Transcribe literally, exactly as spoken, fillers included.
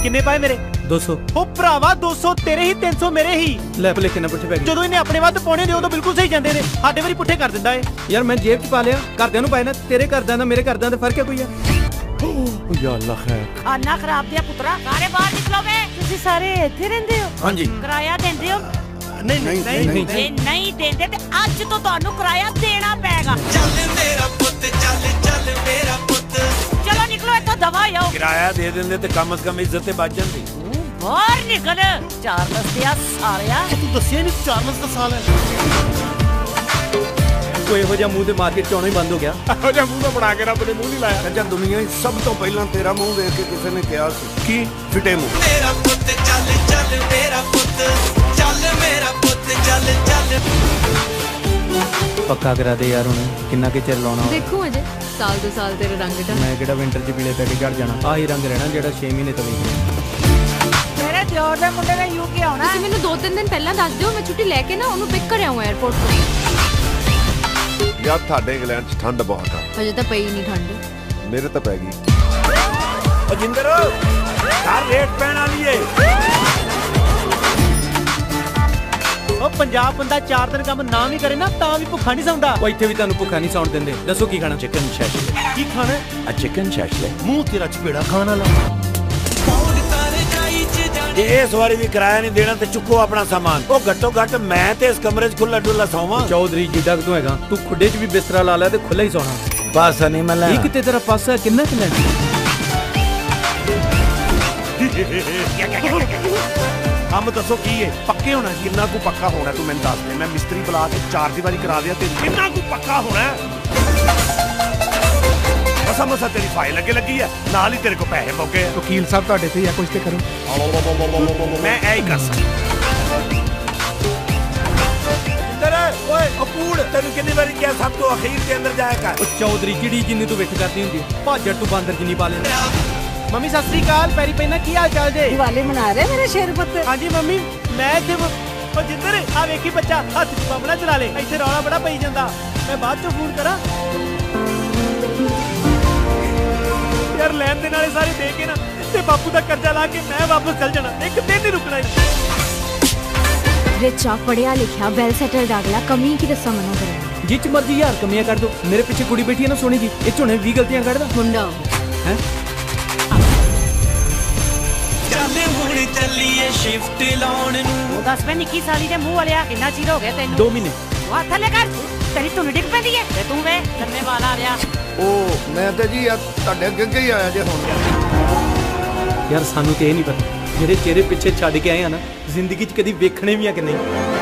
किन्ने पाए मेरे? दो सौ। ओ भरावा दो सौ तेरे ही तीन सौ मेरे ही। ले भुलेखे ना पुट्ठे पै गए। ਜਦੋਂ ਇਹਨੇ ਆਪਣੇ ਵੱਧ ਪਾਉਣੇ ਨੇ ਉਦੋਂ ਬਿਲਕੁਲ ਸਹੀ ਜਾਂਦੇ ਨੇ, ਸਾਡੇ ਵਾਰੀ ਪੁੱਠੇ ਕਰ ਦਿੰਦਾ ਏ। ਯਾਰ ਮੈਂ ਜੇਬ 'ਚ ਪਾ ਲਿਆ, ਘਰਦਿਆਂ ਨੂੰ ਪਾਏ ਨਾ, ਤੇਰੇ ਘਰਦਿਆਂ ਦਾ ਮੇਰੇ ਘਰਦਿਆਂ ਦਾ ਫਰਕ ਹੈ ਕੋਈ ਯਾਰ? ਓ ਯਾ ਅੱਲਾ ਖੈਰ। ਖਾਨਾ ਖਰਾਬ ਦਿਆ ਪੁੱਤਰਾ, ਸਾਰੇ ਬਾਹਰ ਨਿਕਲੋ ਵੇ। ਤੁਸੀਂ ਸਾਰੇ ਇੱਥੇ ਰਹਿੰਦੇ ਹੋ? ਹਾਂਜੀ। ਕਿਰਾਇਆ ਦਿੰਦੇ ਹੋ? ਨਹੀਂ ਨਹੀਂ ਨਹੀਂ ਜੇ ਨਹੀਂ ਦਿੰਦੇ ਤੇ ਅੱਜ ਤੋਂ ਤੁਹਾਨੂੰ ਕਿਰਾਇਆ ਦੇਣਾ ਪੈਗਾ। ਚੱਲ ਮੇਰਾ ਪੁੱਤ ਚੱਲ ਚੱਲ ਮੇਰਾ ਪੁੱਤ, ਚਲੋ ਨਿਕਲੋ ਇੱਥੋਂ, ਦਵਾ ਆਓ। ਕਿਰਾਇਆ ਦੇ ਦਿੰਦੇ ਤੇ ਕਮ ਅਜ਼ ਕਮ ਇੱਜ਼ਤ ਤੇ ਬਚ ਜਾਂਦੀ। ਬਾਹਰ ਨਿਕਲ ਚਾਰਲਸ ਦਿਆ ਸਾਲਿਆ। ਤੂੰ ਦੱਸਿਆ ਨਹੀਂ ਚਾਰਲਸ ਦਾ ਸਾਲ ਹੈ। ਕੋਈ ਇਹੋ ਜਿਹਾ ਮੂੰਹ ਤੇ ਮਾਰਕੀਟ ਚ ਆਉਣਾ ਹੀ ਬੰਦ ਹੋ ਗਿਆ। ਇਹੋ ਜਿਹਾ ਮੂੰਹ ਤਾਂ ਬਣਾ ਕੇ ਰੱਬ ਨੇ ਮੂੰਹ ਨਹੀਂ ਲਾਇਆ। ਅੱਛਾ ਦੁਨੀਆ ਵਿੱਚ ਸਭ ਤੋਂ ਪਹਿਲਾਂ ਤੇਰਾ ਮੂੰਹ ਵੇਖ ਕੇ ਕਿਸੇ ਨੇ ਕਿਹਾ ਸੀ ਕੀ ਫਿੱਟੇ ਮੂੰਹ। ਮੇਰਾ ਪੁੱਤ ਚੱਲ ਚੱਲ ਮੇਰਾ ਪੁੱਤ, ਚੱਲ ਮੇਰਾ ਪੁੱਤ ਚੱਲ ਚੱਲ। ਪੱਕਾ ਕਰਾ ਦੇ ਯਾਰ, ਹੁਣ ਕਿੰਨਾ ਕਿ ਚਿਰ ਲਾਉਣਾ। ਦੇਖੋ ਅਜੇ ਸਾਲ ਦੋ ਸਾਲ ਤੇਰੇ ਰੰਗ ਦਾ। ਮੈਂ ਕਿਹੜਾ ਵਿੰਟਰ ਚ ਪੀਲੇ ਪੈ ਕੇ ਝੜ ਜਾਣਾ। ਆਹੀ ਰੰਗ ਰਹਿਣਾ ਜਿਹੜਾ ਛੇ ਮਹੀਨੇ ਤੋਂ ਵੇਖ। ਮੇਰੇ ਦਿਓਰ ਦੇ ਮੁੰਡੇ ਨੇ ਯੂਕੇ ਆਉਣਾ। ਤੁਸੀਂ ਮੈਨੂੰ ਦੋ ਤਿੰਨ ਦਿਨ ਪਹਿਲਾਂ ਦੱਸ ਦਿਓ, ਮੈਂ ਛੁੱਟੀ ਲੈ ਕੇ ਨਾ ਉਹਨੂੰ ਪਿਕ ਕਰ ਆਵਾਂ 에어ਪੋਰਟ ਤੋਂ। ਯਾਰ ਤੁਹਾਡੇ ਇੰਗਲੈਂਡ 'ਚ ਠੰਡ ਬਹੁਤ ਆ। ਅਜੇ ਤਾਂ ਪਈ ਨਹੀਂ ਠੰਡ। ਮੇਰੇ ਤਾਂ ਪੈ ਗਈ। ਓ ਜਿੰਦਰ ਘਰ ਰੇਟ ਪੈਣ ਵਾਲੀ ਏ। ਉਹ ਪੰਜਾਬ ਬੰਦਾ ਚਾਰ ਦਿਨ ਕੰਮ ਨਾ ਵੀ ਕਰੇ ਨਾ ਤਾਂ ਵੀ ਭੁੱਖਾ ਨਹੀਂ ਸੌਂਦਾ। ਉਹ ਇੱਥੇ ਵੀ ਤੁਹਾਨੂੰ ਭੁੱਖਾ ਨਹੀਂ ਸੌਣ ਦਿੰਦੇ। ਦੱਸੋ ਕੀ ਖਾਣਾ? ਚਿਕਨ ਸ਼ੈਸ਼ਲੇ। ਕੀ ਖਾਣਾ? ਆ ਚਿਕਨ ਸ਼ੈਸ਼ਲੇ। ਮੂੰਹ ਤੇਰਾ ਚਪੇੜਾ ਖਾਣ ਵਾਲਾ। ਜੇ ਇਸ ਵਾਰੀ ਵੀ ਕਿਰਾਇਆ ਨਹੀਂ ਦੇਣਾ ਤੇ ਚੁੱਕੋ ਆਪਣਾ ਸਾਮਾਨ। ਉਹ ਘੱਟੋ ਘੱਟ ਮੈਂ ਤੇ ਇਸ ਕਮਰੇ 'ਚ ਖੁੱਲਾ ਡੁੱਲਾ ਸੌਵਾਂ। ਚੌਧਰੀ ਜਿੱਡਾ ਤੂੰ ਹੈਗਾ, ਤੂੰ ਖੁੱਡੇ 'ਚ ਵੀ ਬਿਸਤਰਾ ਲਾ ਲਿਆ ਤੇ ਖੁੱਲਾ ਹੀ ਸੌਣਾ। ਬਸ ਨਹੀਂ ਮੈਂ ਲੈ। ਇਹ ਕਿਤੇ ਤੇਰਾ ਪਾਸਾ ਕਿੰਨਾ ਕਿੰਨਾ। ਕੰਮ ਦੱਸੋ ਕੀ ਏ? ਪੱਕੇ ਹੋਣਾ? ਕਿੰਨਾ ਕੁ ਪੱਕਾ ਹੋਣਾ ਤੂੰ ਮੈਨੂੰ ਦੱਸ ਦੇ। ਮੈਂ ਮਿਸਤਰੀ ਬੁਲਾ ਕੇ ਚਾਰ ਦੀਵਾਰੀ ਕਰਾ ਦਿਆ ਤੇ ਕਿੰਨਾ ਕੁ ਪੱਕਾ ਹੋਣਾ? ਮਸਾ ਮਸਾ ਤੇਰੀ ਫਾਈਲ ਅੱਗੇ ਲੱਗੀ ਹੈ, ਨਾਲ ਹੀ ਤੇਰੇ ਕੋ ਪੈਸੇ ਮੁੱਕ ਗਏ। ਵਕੀਲ ਸਾਹਿਬ ਤੁਹਾਡੇ ਤੇ ਆ, ਕੁਝ ਤੇ ਕਰੋ। ਮੈਂ ਐ ਹੀ ਕਰ ਸਕਦਾ। ਜਿੰਦਰ ਓਏ ਅਪੂੜ, ਤੈਨੂੰ ਕਿੰਨੀ ਵਾਰੀ ਕਿਹਾ ਸਭ ਤੋਂ ਅਖੀਰ ਦੇ ਅੰਦਰ ਜਾਇਆ ਕਰ। ਉਹ ਚੌਧਰੀ ਜਿਹੜੀ ਜਿੰਨੀ ਤੂੰ ਵਿੱਚ ਕਰਦੀ ਹੁੰਦੀ, ਭਾਜੜ ਤੂੰ ਬਾਂਦਰ ਜਿੰਨੀ ਪਾ ਲੈਂਦਾ। ਮੰਮੀ ਸਤਿ ਸ੍ਰੀ ਅਕਾਲ, ਪੈਰੀ ਪੈਣਾ, ਕੀ ਹਾਲ ਚਾਲ ਜੇ? ਦੀਵਾਲੀ ਮਨਾ ਰਹੇ ਮੇਰੇ ਸ਼ੇਰ ਪੁੱਤ? ਹਾਂਜੀ ਮੰਮੀ ਮੈਂ ਇੱਥੇ। ਉਹ ਜਿੰਦਰ ਆ ਵੇਖੀ ਬੱਚਾ ਹੱਥ 'ਚ ਬੰਬ ਨਾ ਚਲਾ ਲੇ, ਇੱਥੇ ਰੌਲਾ ਬੜਾ ਪਈ ਜਾਂਦਾ। ਮੈਂ ਬਾਅਦ 'ਚੋਂ ਫੋਨ ਕਰਾਂ? ਯਾਰ ਲੈਣ ਦੇ ਨਾਲੇ ਸਾਰੇ ਦੇ ਕੇ ਨਾ ਤੇ ਬਾਪੂ ਦਾ ਕਰਜ਼ਾ ਲਾ ਕੇ ਮੈਂ ਵਾਪਸ ਚੱਲ ਜਾਣਾ, ਇੱਕ ਦਿਨ ਨਹੀਂ ਰੁਕਣਾ। ਰਿਚਾ ਪੜਿਆ ਲਿਖਿਆ ਵੈਲ ਸੈਟਲਡ ਅਗਲਾ, ਕਮੀ ਕੀ ਦੱਸਾਂ ਮੈਨੂੰ ਤੇਰੇ। ਜਿੱਚ ਮਰਜੀ ਯਾਰ ਕਮੀਆਂ ਕਰ ਦੋ। ਮੇਰੇ ਪਿੱਛੇ ਕੁੜੀ ਬੈਠੀ ਹੈ ਨਾ ਸੋਹਣੀ ਜੀ, ਇਹ ਝੋਨੇ ਵੀਹ ਗਲਤੀਆਂ ਕੱਢਦਾ ਮੁੰਡਾ ਹੈ। ਚੱਲ ਹੁਣ ਚੱਲੀਏ ਸ਼ਿਫਟ ਲਾਉਣ ਨੂੰ। ਉਹ ਦੱਸ ਮੈਂ ਨਿੱਕੀ ਸਾਲੀ ਦੇ ਮੂੰਹ ਵਾਲਿਆ ਕਿੰਨਾ ਚਿਰ ਹੋ ਗਿਆ ਤੈਨੂੰ? ਦੋ ਮਹੀਨੇ। ਉਹ ਹੱਥ ਲੈ ਕਰ, ਤੇਰੀ ਧੁੰਨ ਡਿੱਗ ਪੈਂਦੀ ਏ ਤੇ ਤੂੰ ਵੇ ਲੰਮੇ ਵਾਲਾ ਆ ਰਿਹਾ। ਉਹ ਮੈਂ ਤੇ ਜੀ ਤੁਹਾਡੇ ਅੱਗੇ ਅੱਗੇ ਹੀ ਆਇਆ ਜੇ ਹੁਣ। ਯਾਰ ਸਾਨੂੰ ਤੇ ਇਹ ਨਹੀਂ ਪਤਾ ਜਿਹੜੇ ਚਿਹਰੇ ਪਿੱਛੇ ਛੱਡ ਕੇ ਆਏ ਆ ਨਾ, ਜ਼ਿੰਦਗੀ 'ਚ ਕਦੀ ਵੇਖਣੇ ਵੀ ਆ ਕਿ ਨਹੀਂ।